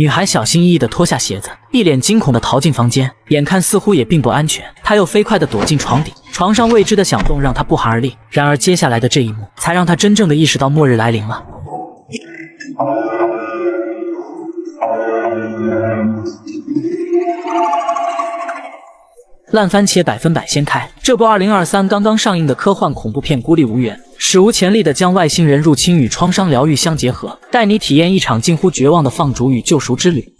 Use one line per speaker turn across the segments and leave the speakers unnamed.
女孩小心翼翼地脱下鞋子，一脸惊恐地逃进房间，眼看似乎也并不安全，她又飞快地躲进床底。床上未知的响动让她不寒而栗，然而接下来的这一幕才让她真正的意识到末日来临了。烂番茄100%掀开，这部2023刚刚上映的科幻恐怖片《孤立无援》，史无前例地将外星人入侵与创伤疗愈相结合，带你体验一场近乎绝望的放逐与救赎之旅。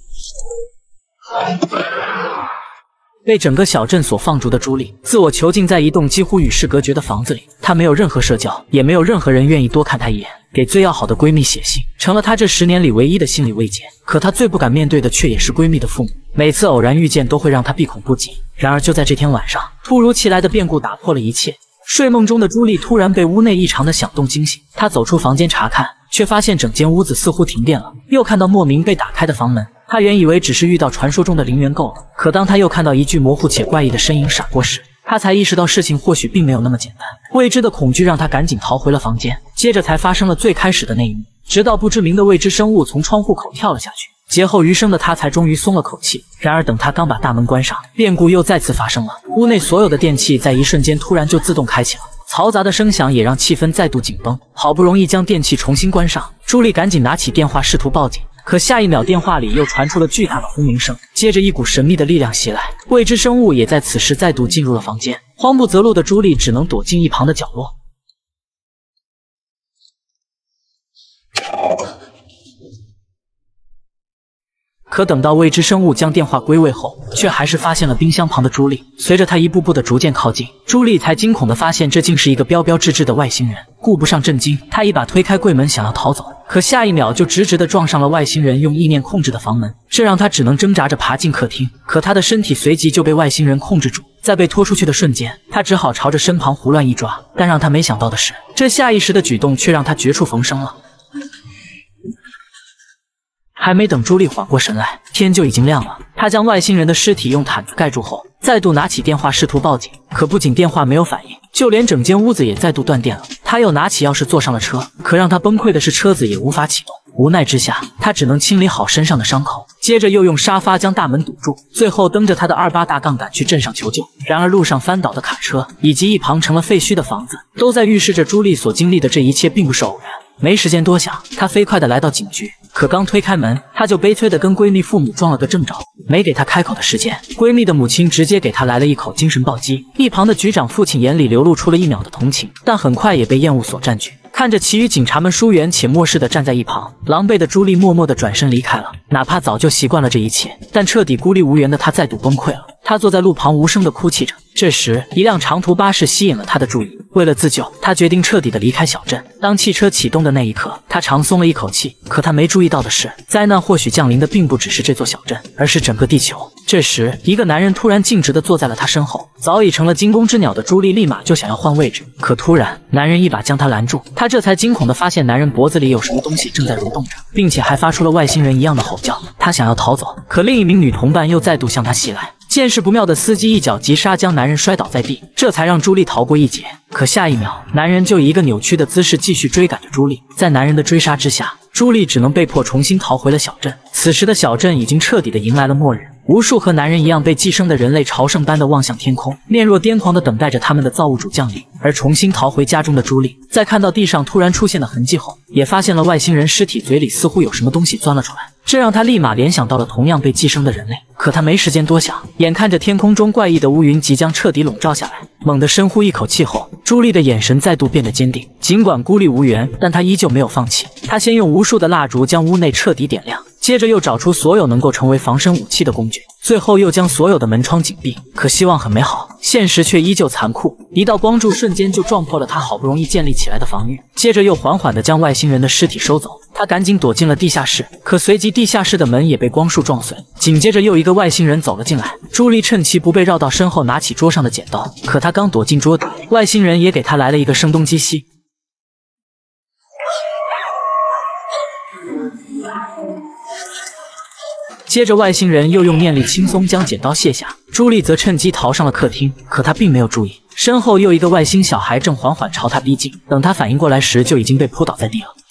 被整个小镇所放逐的朱莉，自我囚禁在一栋几乎与世隔绝的房子里。她没有任何社交，也没有任何人愿意多看她一眼。给最要好的闺蜜写信，成了她这10年里唯一的心理慰藉。可她最不敢面对的，却也是闺蜜的父母。每次偶然遇见，都会让她闭恐不及。然而就在这天晚上，突如其来的变故打破了一切。睡梦中的朱莉突然被屋内异常的响动惊醒，她走出房间查看，却发现整间屋子似乎停电了。又看到莫名被打开的房门，她原以为只是遇到传说中的灵缘够了，可当她又看到一具模糊且怪异的身影闪过时，她才意识到事情或许并没有那么简单。未知的恐惧让她赶紧逃回了房间，接着才发生了最开始的那一幕，直到不知名的未知生物从窗户口跳了下去。劫后余生的她才终于松了口气。然而等她刚把大门关上，变故又再次发生了。屋内所有的电器在一瞬间突然就自动开启了，嘈杂的声响也让气氛再度紧绷。好不容易将电器重新关上，朱莉赶紧拿起电话试图报警，可下一秒电话里又传出了巨大的轰鸣声，接着一股神秘的力量袭来，未知生物也在此时再度进入了房间。慌不择路的朱莉只能躲进一旁的角落。可等到未知生物将电话归位后，却还是发现了冰箱旁的朱莉。随着他一步步的逐渐靠近，朱莉才惊恐地发现这竟是一个标标致致的外星人。顾不上震惊，她一把推开柜门想要逃走，可下一秒就直直地撞上了外星人用意念控制的房门，这让她只能挣扎着爬进客厅。可她的身体随即就被外星人控制住，在被拖出去的瞬间，她只好朝着身旁胡乱一抓。但让她没想到的是，这下意识的举动却让她绝处逢生了。还没等朱莉缓过神来，天就已经亮了。她将外星人的尸体用毯子盖住后，再度拿起电话试图报警，可不仅电话没有反应，就连整间屋子也再度断电了。她又拿起钥匙坐上了车，可让她崩溃的是车子也无法启动。无奈之下，她只能清理好身上的伤口，接着又用沙发将大门堵住，最后蹬着她的28大杠赶去镇上求救。然而路上翻倒的卡车以及一旁成了废墟的房子，都在预示着朱莉所经历的这一切并不是偶然。没时间多想，她飞快地来到警局，可刚推开门，她就悲催地跟闺蜜父母撞了个正着。没给她开口的时间，闺蜜的母亲直接给她来了一口精神暴击。一旁的局长父亲眼里流露出了1秒的同情，但很快也被厌恶所占据。看着其余警察们疏远且漠视地站在一旁，狼狈的朱莉默默地转身离开了。哪怕早就习惯了这一切，但彻底孤立无援的她再度崩溃了。她坐在路旁无声地哭泣着。这时，一辆长途巴士吸引了她的注意。为了自救，她决定彻底地离开小镇。当汽车启动的那一刻，她长松了一口气。可她没注意到的是，灾难或许降临的并不只是这座小镇，而是整个地球。这时，一个男人突然径直地坐在了她身后。早已成了惊弓之鸟的朱莉立马就想要换位置，可突然，男人一把将她拦住。她这才惊恐地发现男人脖子里有什么东西正在蠕动着，并且还发出了外星人一样的吼叫。她想要逃走，可另一名女同伴又再度向她袭来。见势不妙的司机一脚急刹，将男人摔倒在地，这才让朱莉逃过一劫。可下一秒，男人就以一个扭曲的姿势继续追赶着朱莉。在男人的追杀之下，朱莉只能被迫重新逃回了小镇。此时的小镇已经彻底的迎来了末日，无数和男人一样被寄生的人类朝圣般的望向天空，面若癫狂的等待着他们的造物主降临。而重新逃回家中的朱莉，在看到地上突然出现的痕迹后，也发现了外星人尸体嘴里似乎有什么东西钻了出来，这让她立马联想到了同样被寄生的人类。可她没时间多想，眼看着天空中怪异的乌云即将彻底笼罩下来，猛地深呼一口气后，朱莉的眼神再度变得坚定。尽管孤立无援，但她依旧没有放弃。她先用无数的蜡烛将屋内彻底点亮，接着又找出所有能够成为防身武器的工具，最后又将所有的门窗紧闭。可希望很美好，现实却依旧残酷。一道光柱瞬间就撞破了她好不容易建立起来的防御，接着又缓缓地将外星人的尸体收走。她赶紧躲进了地下室，可随即地下室的门也被光束撞碎，紧接着又一个外星人走了进来。朱莉趁其不备绕到身后拿起桌上的剪刀，可她刚躲进桌底，外星人也给她来了一个声东击西。接着外星人又用念力轻松将剪刀卸下，朱莉则趁机逃上了客厅。可她并没有注意，身后又一个外星小孩正缓缓朝她逼近，等她反应过来时就已经被扑倒在地了。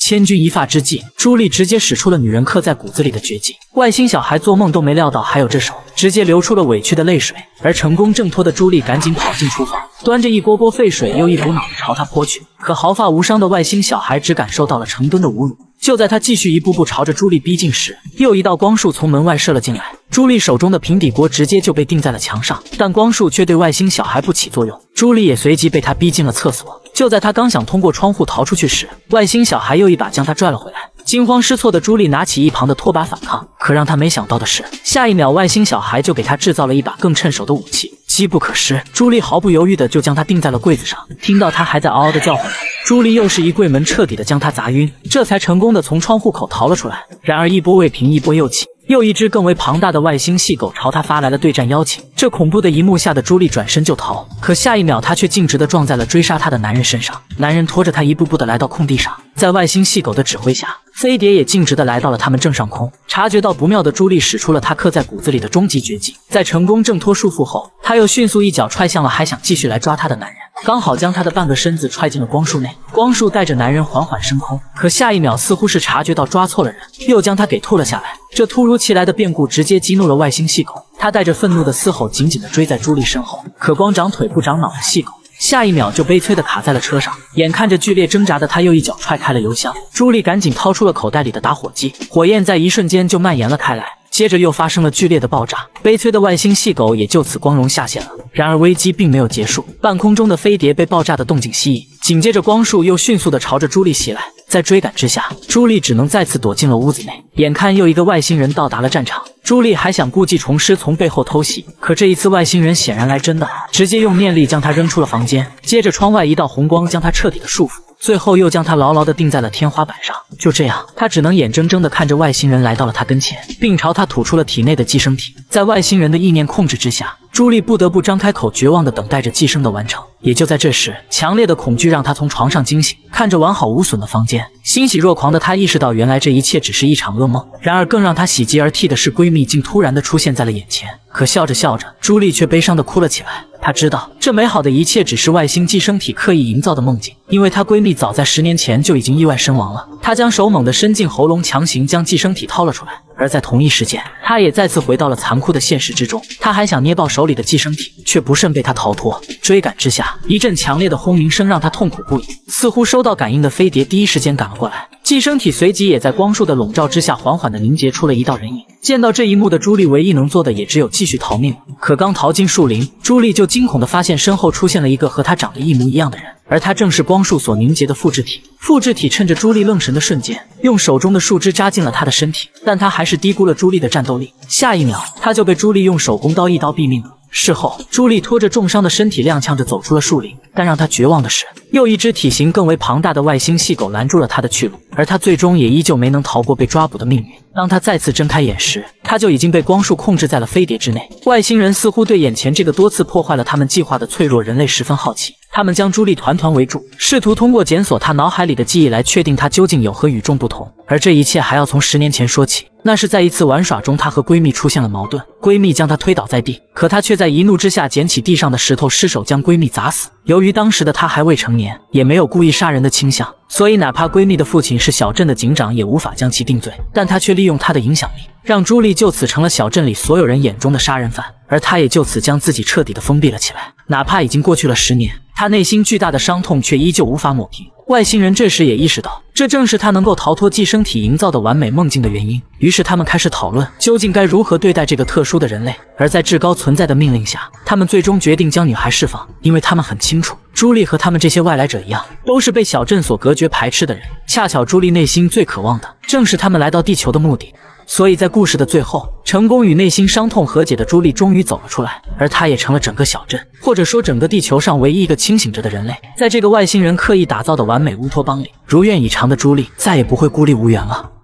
千钧一发之际，朱莉直接使出了女人刻在骨子里的绝技。外星小孩做梦都没料到还有这手，直接流出了委屈的泪水。而成功挣脱的朱莉赶紧跑进厨房，端着一锅锅沸水又一股脑的朝他泼去。可毫发无伤的外星小孩只感受到了成吨的侮辱。就在他继续一步步朝着朱莉逼近时，又一道光束从门外射了进来，朱莉手中的平底锅直接就被钉在了墙上，但光束却对外星小孩不起作用。朱莉也随即被他逼进了厕所。就在他刚想通过窗户逃出去时，外星小孩又一把将他拽了回来。惊慌失措的朱莉拿起一旁的拖把反抗，可让他没想到的是，下一秒外星小孩就给他制造了一把更趁手的武器。机不可失，朱莉毫不犹豫的就将他钉在了柜子上。听到他还在嗷嗷的叫唤，朱莉又是一柜门彻底的将他砸晕，这才成功的从窗户口逃了出来。然而一波未平一波又起，又一只更为庞大的外星细狗朝他发来了对战邀请。这恐怖的一幕吓得朱莉转身就逃，可下一秒她却径直的撞在了追杀她的男人身上。男人拖着她一步步的来到空地上，在外星细狗的指挥下，飞碟也径直的来到了他们正上空。察觉到不妙的朱莉使出了她刻在骨子里的终极绝技，在成功挣脱束缚后，她又迅速一脚踹向了还想继续来抓她的男人，刚好将他的半个身子踹进了光束内。光束带着男人缓缓升空，可下一秒似乎是察觉到抓错了人，又将他给吐了下来。这突如其来的变故直接激怒了外星细狗，他带着愤怒的嘶吼紧紧地追在朱莉身后。可光长腿不长脑的细狗下一秒就悲催地卡在了车上，眼看着剧烈挣扎的他又一脚踹开了油箱。朱莉赶紧掏出了口袋里的打火机，火焰在一瞬间就蔓延了开来，接着又发生了剧烈的爆炸，悲催的外星细狗也就此光荣下线了。然而危机并没有结束，半空中的飞碟被爆炸的动静吸引，紧接着光束又迅速地朝着朱莉袭来。在追赶之下，朱莉只能再次躲进了屋子内。眼看又一个外星人到达了战场，朱莉还想故技重施从背后偷袭，可这一次外星人显然来真的，直接用念力将他扔出了房间，接着窗外一道红光将他彻底的束缚，最后又将他牢牢地钉在了天花板上。就这样，他只能眼睁睁地看着外星人来到了他跟前，并朝他吐出了体内的寄生体。在外星人的意念控制之下，朱莉不得不张开口，绝望地等待着寄生的完成。也就在这时，强烈的恐惧让她从床上惊醒，看着完好无损的房间，欣喜若狂的她意识到原来这一切只是一场噩梦。然而更让她喜极而泣的是，闺蜜竟突然地出现在了眼前。可笑着笑着，朱莉却悲伤地哭了起来。她知道这美好的一切只是外星寄生体刻意营造的梦境，因为她闺蜜早在10年前就已经意外身亡了。她将手猛地伸进喉咙，强行将寄生体掏了出来。而在同一时间，她也再次回到了残酷的现实之中。她还想捏爆手里的寄生体，却不慎被她逃脱。追赶之下，一阵强烈的轰鸣声让她痛苦不已。似乎收到感应的飞碟第一时间赶了过来，寄生体随即也在光束的笼罩之下缓缓地凝结出了一道人影。见到这一幕的朱莉唯一能做的也只有继续逃命了。可刚逃进树林，朱莉就惊恐地发现身后出现了一个和她长得一模一样的人，而他正是光束所凝结的复制体。复制体趁着朱莉愣神的瞬间，用手中的树枝扎进了她的身体，但他还是低估了朱莉的战斗力。下一秒，他就被朱莉用手工刀一刀毙命了。事后，朱莉拖着重伤的身体踉跄着走出了树林，但让她绝望的是，又一只体型更为庞大的外星细狗拦住了她的去路，而她最终也依旧没能逃过被抓捕的命运。当她再次睁开眼时，她就已经被光束控制在了飞碟之内。外星人似乎对眼前这个多次破坏了他们计划的脆弱人类十分好奇，他们将朱莉团团围住，试图通过检索她脑海里的记忆来确定她究竟有何与众不同。而这一切还要从10年前说起。那是在一次玩耍中，她和闺蜜出现了矛盾，闺蜜将她推倒在地，可她却在一怒之下捡起地上的石头，失手将闺蜜砸死。由于当时的她还未成年，也没有故意杀人的倾向，所以哪怕闺蜜的父亲是小镇的警长，也无法将其定罪。但她却利用她的影响力，让朱莉就此成了小镇里所有人眼中的杀人犯，而她也就此将自己彻底的封闭了起来。哪怕已经过去了10年，她内心巨大的伤痛却依旧无法抹平。外星人这时也意识到，这正是他能够逃脱寄生体营造的完美梦境的原因。于是他们开始讨论，究竟该如何对待这个特殊的人类。而在至高存在的命令下，他们最终决定将女孩释放，因为他们很清楚，朱莉和他们这些外来者一样，都是被小镇所隔绝排斥的人。恰巧朱莉内心最渴望的，正是他们来到地球的目的。所以在故事的最后，成功与内心伤痛和解的朱莉终于走了出来，而她也成了整个小镇，或者说整个地球上唯一一个清醒着的人类。在这个外星人刻意打造的完美乌托邦里，如愿以偿的朱莉再也不会孤立无援了。